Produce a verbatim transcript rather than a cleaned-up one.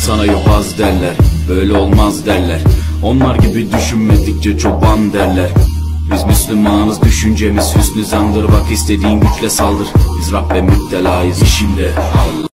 sana yobaz derler, böyle olmaz derler. Onlar gibi düşünmedikçe çoban derler. Biz Müslümanız, düşüncemiz hüsnü zandır. Bak istediğin güçle saldır, biz Rabbe müptelayız işimde Allah.